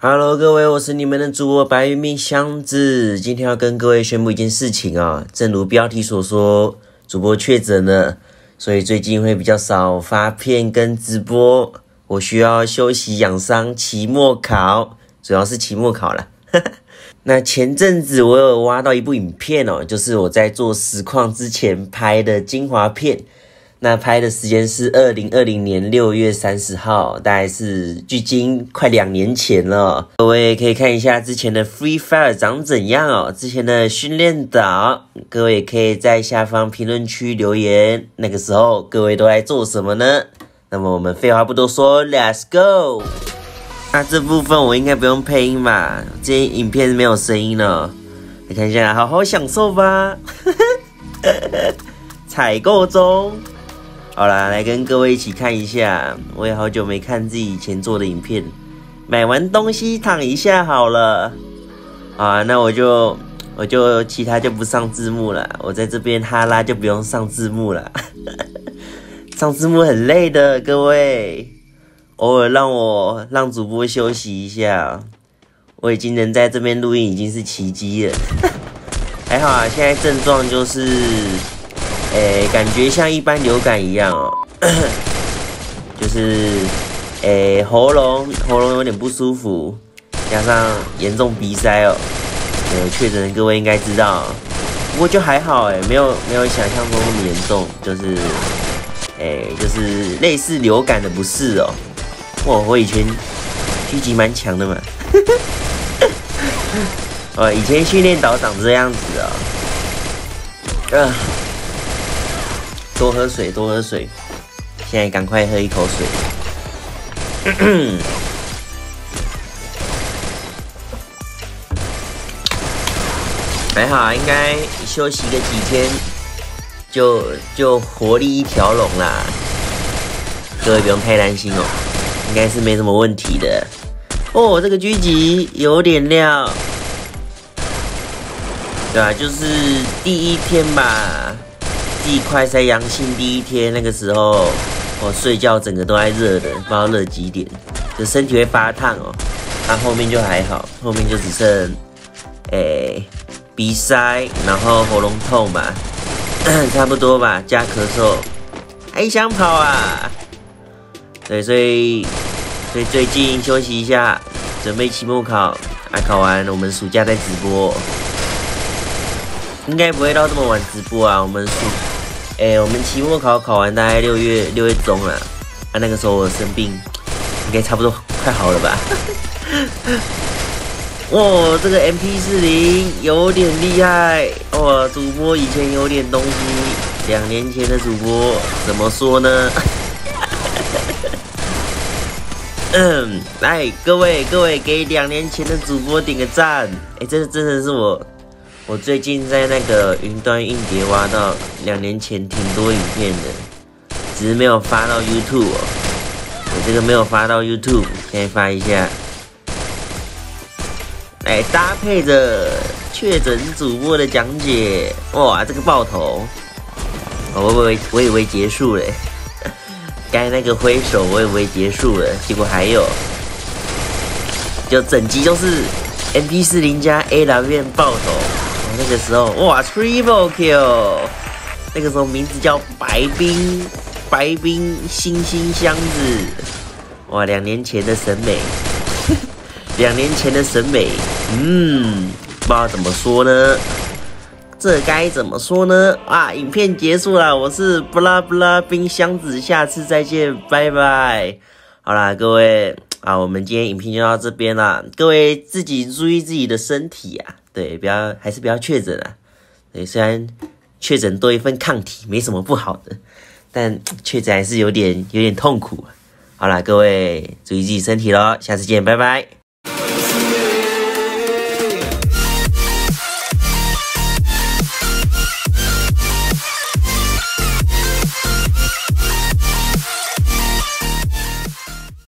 Hello， 各位，我是你们的主播白云命箱子。今天要跟各位宣布一件事情啊，正如标题所说，主播确诊了，所以最近会比较少发片跟直播。我需要休息养伤，期末考，主要是期末考啦。那前阵子我有挖到一部影片哦，就是我在做实况之前拍的精华片。那拍的时间是2020年6月30号，大概是距今快2年前了。各位可以看一下之前的 Free Fire 长怎样哦，之前的训练岛，各位也可以在下方评论区留言，那个时候各位都在做什么呢？那么我们废话不多说 ，Let's go！ 那这部分我应该不用配音吧？这些影片是没有声音了，你看一下，好好享受吧。采购中。好啦，来跟各位一起看一下，我也好久没看自己以前做的影片。买完东西躺一下好了。啊，那我就其他就不上字幕了，我在这边哈拉就不用上字幕了。上字幕很累的，各位，偶尔让主播休息一下。我已经能在这边录音已经是奇迹了。还好啊，现在症状就是感觉像一般流感一样哦，就是喉咙有点不舒服，加上严重鼻塞哦。有确诊的各位应该知道，不过就还好没有想象中那么严重，就是类似流感的不适哦。我以前狙击蛮强的嘛，以前训练岛长这样子哦。多喝水，多喝水！现在赶快喝一口水。还好，应该休息个几天，就活力一条龙啦。各位不用太担心哦，应该是没什么问题的。哦，这个狙击有点料，对啊，就是第一天吧。自己快筛阳性第一天那个时候，我睡觉整个都在热的，不知道热几点，就身体会发烫哦。那后面就还好，后面就只剩鼻塞，然后喉咙痛吧，差不多吧，加咳嗽，还想跑啊？对，所以最近休息一下，准备期末考，考完我们暑假再直播，应该不会到这么晚直播啊，我们期末考完大概6月中了，那个时候我生病，应该差不多快好了吧？哇，这个 MP40有点厉害哇！主播以前有点东西，2年前的主播怎么说呢？来，各位给2年前的主播点个赞！这真的是我最近在那个云端硬碟挖到2年前挺多影片的，只是没有发到 YouTube 哦。我这个没有发到 YouTube， 现在发一下。来搭配着确诊主播的讲解，哇，这个爆头！我以为结束了，该那个挥手我以为结束了，结果还有，就整集都是 MP40 加 AWM 爆头。那个时候哇 ，Triple Kill， 那个时候名字叫白冰星星箱子，哇，2年前的审美，2年前的审美，不知道怎么说呢，这该怎么说呢？啊，影片结束了，我是布拉布拉冰箱子，下次再见，拜拜。好啦，各位啊，我们今天影片就到这边啦，各位自己注意自己的身体啊。对，还是不要确诊啊。对，虽然确诊多一份抗体没什么不好的，但确诊还是有点痛苦。好啦，各位注意自己身体咯，下次见，拜拜。